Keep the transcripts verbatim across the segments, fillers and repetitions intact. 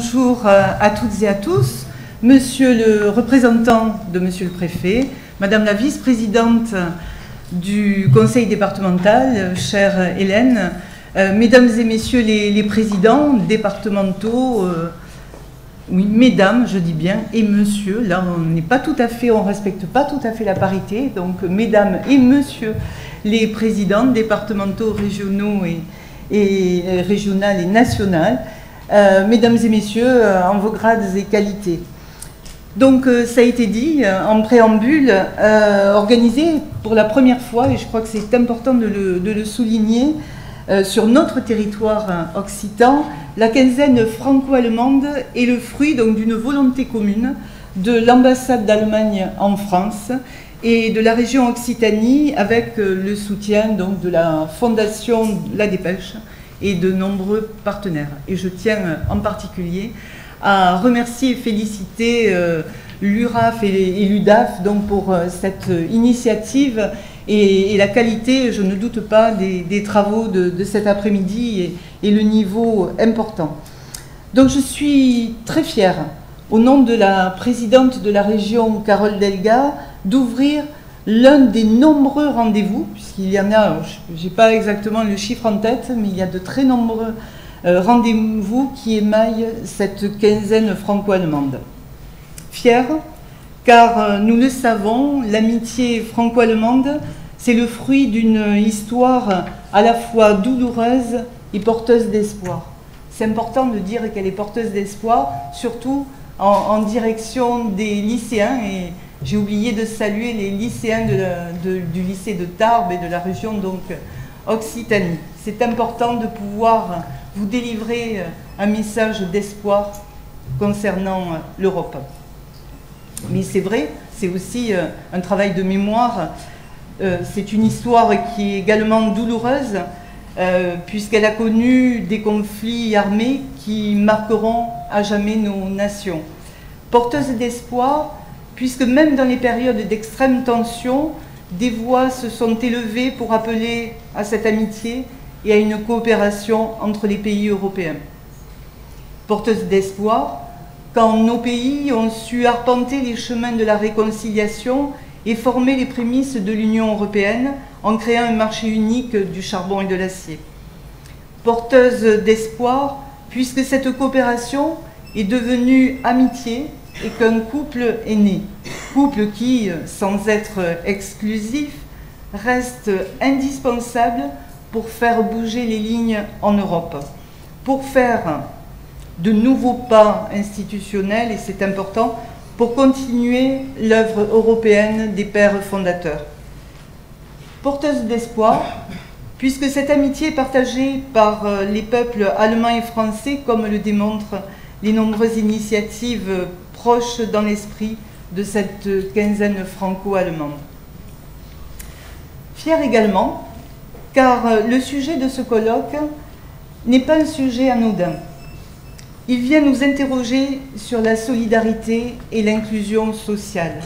bonjour à toutes et à tous. Monsieur le représentant de Monsieur le Préfet, Madame la vice-présidente du Conseil départemental, chère Hélène, euh, Mesdames et Messieurs les, les présidents départementaux, euh, oui, Mesdames, je dis bien, et Monsieur, là on n'est pas tout à fait, on ne respecte pas tout à fait la parité, donc Mesdames et Messieurs les présidents départementaux, régionaux et, et régionales et nationales, euh, Mesdames et Messieurs, euh, en vos grades et qualités. Donc, euh, ça a été dit euh, en préambule, euh, organisé pour la première fois, et je crois que c'est important de le, de le souligner, euh, sur notre territoire euh, occitan, la quinzaine franco-allemande est le fruit d'une volonté commune de l'ambassade d'Allemagne en France et de la région Occitanie avec euh, le soutien donc, de la Fondation La Dépêche et de nombreux partenaires. Et je tiens euh, en particulier à remercier et féliciter euh, l'U R A F et, et l'U D A F donc, pour euh, cette initiative et, et la qualité, je ne doute pas, des, des travaux de, de cet après-midi et, et le niveau important. Donc je suis très fière, au nom de la présidente de la région, Carole Delga, d'ouvrir l'un des nombreux rendez-vous, puisqu'il y en a, je n'ai pas exactement le chiffre en tête, mais il y a de très nombreux Euh, rendez-vous qui émaille cette quinzaine franco-allemande. Fière, car euh, nous le savons, l'amitié franco-allemande, c'est le fruit d'une histoire à la fois douloureuse et porteuse d'espoir. C'est important de dire qu'elle est porteuse d'espoir, surtout en, en direction des lycéens, et j'ai oublié de saluer les lycéens de la, de, du lycée de Tarbes et de la région donc Occitanie. C'est important de pouvoir vous délivrer un message d'espoir concernant l'Europe. Mais c'est vrai, c'est aussi un travail de mémoire. C'est une histoire qui est également douloureuse, puisqu'elle a connu des conflits armés qui marqueront à jamais nos nations. Porteuse d'espoir, puisque même dans les périodes d'extrême tension, des voix se sont élevées pour appeler à cette amitié et à une coopération entre les pays européens. Porteuse d'espoir, quand nos pays ont su arpenter les chemins de la réconciliation et former les prémices de l'Union européenne en créant un marché unique du charbon et de l'acier. Porteuse d'espoir, puisque cette coopération est devenue amitié et qu'un couple est né. Couple qui, sans être exclusif, reste indispensable pour faire bouger les lignes en Europe, pour faire de nouveaux pas institutionnels, et c'est important, pour continuer l'œuvre européenne des pères fondateurs. Porteuse d'espoir, puisque cette amitié est partagée par les peuples allemands et français, comme le démontrent les nombreuses initiatives proches dans l'esprit de cette quinzaine franco-allemande. Fière également, car le sujet de ce colloque n'est pas un sujet anodin. Il vient nous interroger sur la solidarité et l'inclusion sociale.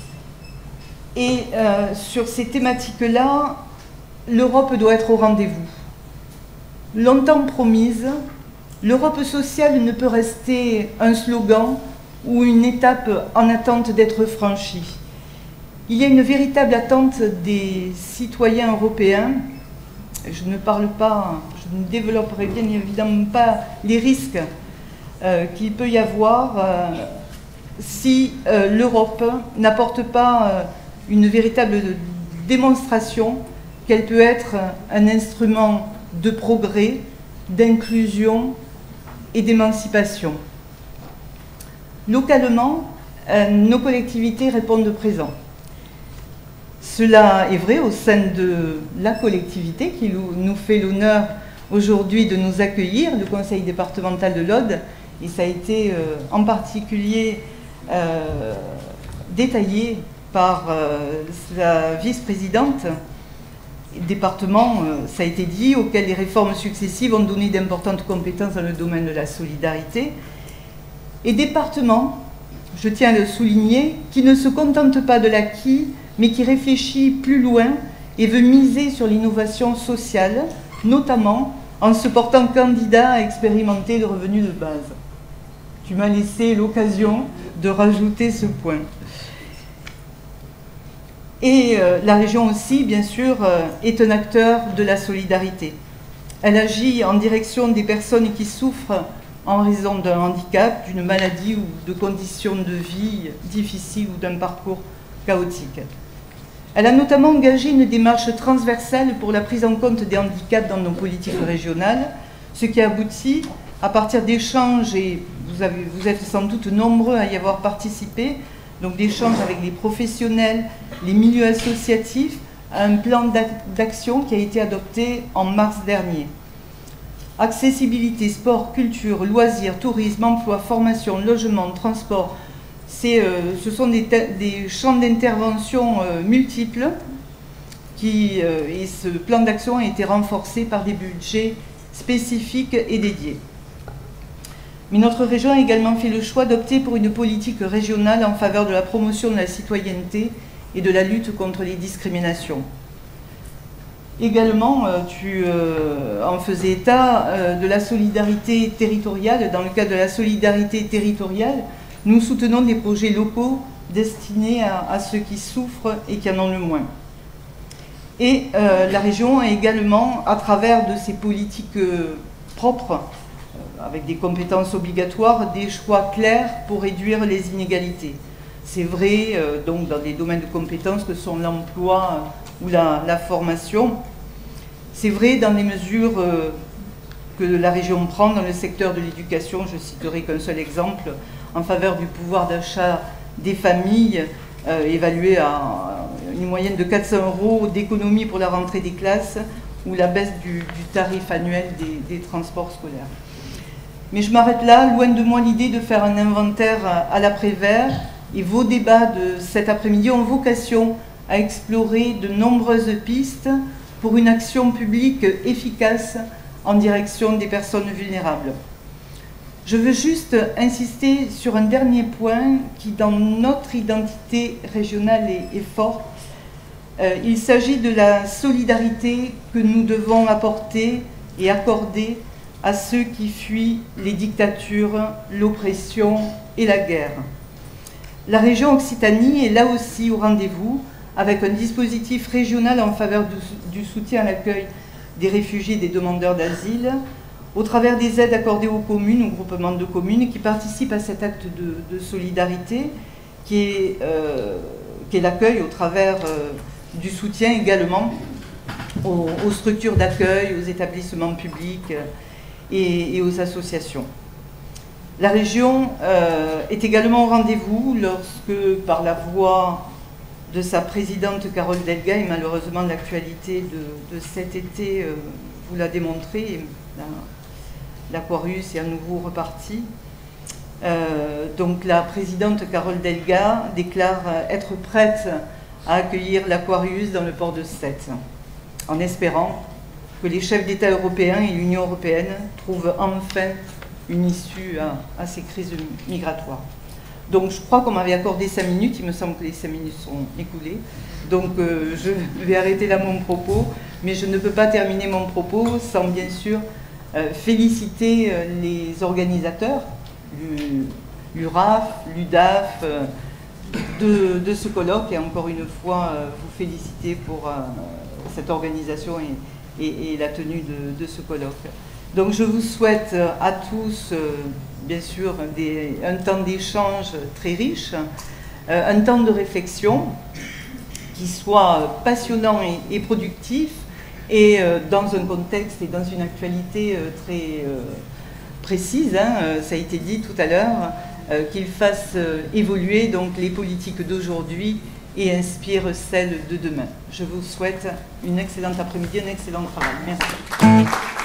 Et euh, sur ces thématiques-là, l'Europe doit être au rendez-vous. Longtemps promise, l'Europe sociale ne peut rester un slogan ou une étape en attente d'être franchie. Il y a une véritable attente des citoyens européens. Je ne parle pas, je ne développerai bien évidemment pas les risques euh, qu'il peut y avoir euh, si euh, l'Europe n'apporte pas euh, une véritable démonstration qu'elle peut être un instrument de progrès, d'inclusion et d'émancipation. Localement, euh, nos collectivités répondent présent. Cela est vrai au sein de la collectivité qui nous fait l'honneur aujourd'hui de nous accueillir, le Conseil départemental de l'Aude, et ça a été euh, en particulier euh, détaillé par euh, la vice-présidente, département, euh, ça a été dit, auquel les réformes successives ont donné d'importantes compétences dans le domaine de la solidarité, et département, je tiens à le souligner, qui ne se contente pas de l'acquis, mais qui réfléchit plus loin et veut miser sur l'innovation sociale, notamment en se portant candidat à expérimenter le revenu de base. tu m'as laissé l'occasion de rajouter ce point. Et euh, la région aussi, bien sûr, euh, est un acteur de la solidarité. Elle agit en direction des personnes qui souffrent en raison d'un handicap, d'une maladie ou de conditions de vie difficiles ou d'un parcours chaotique. Elle a notamment engagé une démarche transversale pour la prise en compte des handicaps dans nos politiques régionales, ce qui aboutit, à partir d'échanges, et vous, avez, vous êtes sans doute nombreux à y avoir participé, donc d'échanges avec les professionnels, les milieux associatifs, à un plan d'action qui a été adopté en mars dernier. Accessibilité, sport, culture, loisirs, tourisme, emploi, formation, logement, transport, euh, ce sont des, des champs d'intervention euh, multiples qui, euh, et ce plan d'action a été renforcé par des budgets spécifiques et dédiés. Mais notre région a également fait le choix d'opter pour une politique régionale en faveur de la promotion de la citoyenneté et de la lutte contre les discriminations. Également, tu euh, en faisais état euh, de la solidarité territoriale. Dans le cadre de la solidarité territoriale, nous soutenons des projets locaux destinés à, à ceux qui souffrent et qui en ont le moins. Et euh, la région a également, à travers de ses politiques euh, propres, euh, avec des compétences obligatoires, des choix clairs pour réduire les inégalités. C'est vrai euh, donc dans des domaines de compétences que sont l'emploi euh, ou la, la formation. C'est vrai dans les mesures euh, que la région prend dans le secteur de l'éducation. Je citerai qu'un seul exemple, en faveur du pouvoir d'achat des familles, euh, évalué à une moyenne de quatre cents euros d'économie pour la rentrée des classes ou la baisse du, du tarif annuel des, des transports scolaires. Mais je m'arrête là, loin de moi l'idée de faire un inventaire à l'après-vert, et vos débats de cet après-midi ont vocation à explorer de nombreuses pistes pour une action publique efficace en direction des personnes vulnérables. Je veux juste insister sur un dernier point qui, dans notre identité régionale, est, est fort. Euh, il s'agit de la solidarité que nous devons apporter et accorder à ceux qui fuient les dictatures, l'oppression et la guerre. La région Occitanie est là aussi au rendez-vous, avec un dispositif régional en faveur du, du soutien à l'accueil des réfugiés et des demandeurs d'asile, au travers des aides accordées aux communes, aux groupements de communes, qui participent à cet acte de, de solidarité, qui est, euh, qui est l'accueil au travers euh, du soutien également aux, aux structures d'accueil, aux établissements publics et, et aux associations. La région euh, est également au rendez-vous lorsque, par la voix de sa présidente Carole Delga, et malheureusement l'actualité de, de cet été euh, vous l'a démontré, l'Aquarius est à nouveau reparti. Euh, donc la présidente Carole Delga déclare être prête à accueillir l'Aquarius dans le port de Sète, en espérant que les chefs d'État européens et l'Union européenne trouvent enfin une issue à, à ces crises migratoires. Donc je crois qu'on m'avait accordé cinq minutes, il me semble que les cinq minutes sont écoulées. Donc euh, je vais arrêter là mon propos, mais je ne peux pas terminer mon propos sans bien sûr euh, féliciter euh, les organisateurs, l'U R A F, l'U D A F, euh, de, de ce colloque, et encore une fois euh, vous féliciter pour euh, cette organisation et, et, et la tenue de, de ce colloque. Donc je vous souhaite à tous, euh, bien sûr, des, un temps d'échange très riche, euh, un temps de réflexion qui soit passionnant et, et productif, et euh, dans un contexte et dans une actualité euh, très euh, précise, hein, euh, ça a été dit tout à l'heure, euh, qu'il fasse euh, évoluer donc, les politiques d'aujourd'hui et inspire celles de demain. Je vous souhaite une excellente après-midi, un excellent travail. Merci.